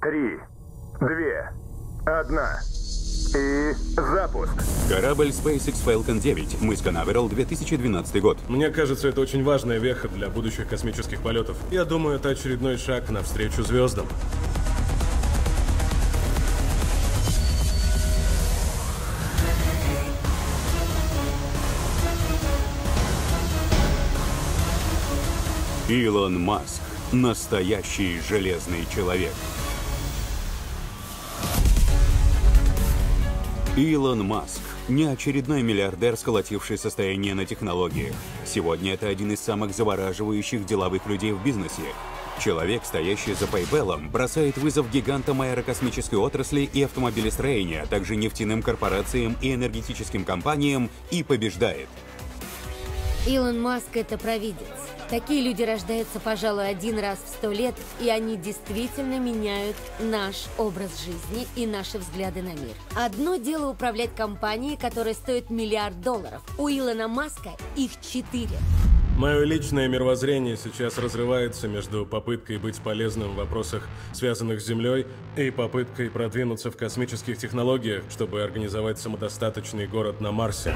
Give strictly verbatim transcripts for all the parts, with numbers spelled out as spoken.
три, две, одна. И запуск. Корабль SpaceX Falcon девять, мыс Канаверал, две тысячи двенадцатый год. Мне кажется, это очень важная веха для будущих космических полетов. Я думаю, это очередной шаг навстречу звездам. Илон Маск. Настоящий железный человек. Илон Маск – не очередной миллиардер, сколотивший состояние на технологиях. Сегодня это один из самых завораживающих деловых людей в бизнесе. Человек, стоящий за PayPal, бросает вызов гигантам аэрокосмической отрасли и автомобилестроения, а также нефтяным корпорациям и энергетическим компаниям и побеждает. Илон Маск – это провидец. Такие люди рождаются, пожалуй, один раз в сто лет, и они действительно меняют наш образ жизни и наши взгляды на мир. Одно дело управлять компанией, которая стоит миллиард долларов. У Илона Маска их четыре. Мое личное мировоззрение сейчас разрывается между попыткой быть полезным в вопросах, связанных с Землей, и попыткой продвинуться в космических технологиях, чтобы организовать самодостаточный город на Марсе.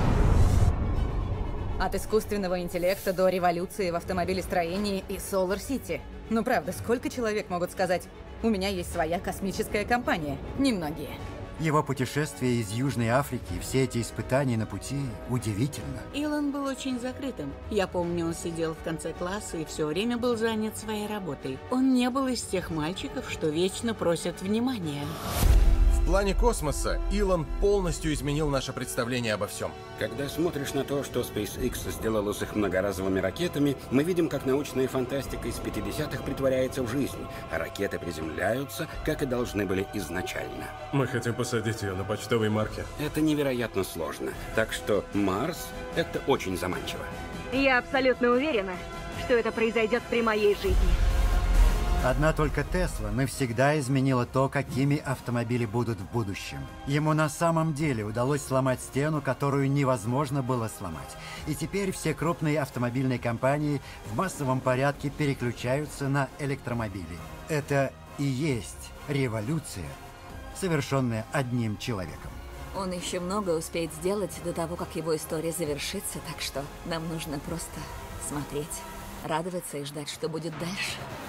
От искусственного интеллекта до революции в автомобилестроении и Solar City. Ну правда, сколько человек могут сказать: у меня есть своя космическая компания? Немногие. Его путешествия из Южной Африки и все эти испытания на пути удивительно. Илон был очень закрытым. Я помню, он сидел в конце класса и все время был занят своей работой. Он не был из тех мальчиков, что вечно просят внимания. В плане космоса Илон полностью изменил наше представление обо всем. Когда смотришь на то, что SpaceX сделала с их многоразовыми ракетами, мы видим, как научная фантастика из пятидесятых притворяется в жизнь, а ракеты приземляются, как и должны были изначально. Мы хотим посадить ее на почтовой марке. Это невероятно сложно, так что Марс — это очень заманчиво. Я абсолютно уверена, что это произойдет при моей жизни. Одна только Тесла навсегда изменила то, какими автомобили будут в будущем. Ему на самом деле удалось сломать стену, которую невозможно было сломать. И теперь все крупные автомобильные компании в массовом порядке переключаются на электромобили. Это и есть революция, совершенная одним человеком. Он еще много успеет сделать до того, как его история завершится, так что нам нужно просто смотреть, радоваться и ждать, что будет дальше.